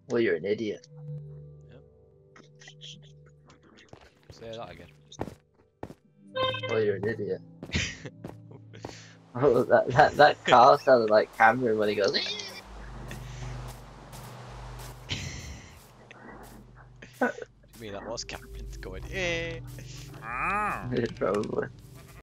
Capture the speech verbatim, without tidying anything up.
Well, you're an idiot. Yep. Say that again. Well, you're an idiot. Oh, that, that, that car sounded like Kameron when he goes. I mean, that was Kameron going, eh. Probably.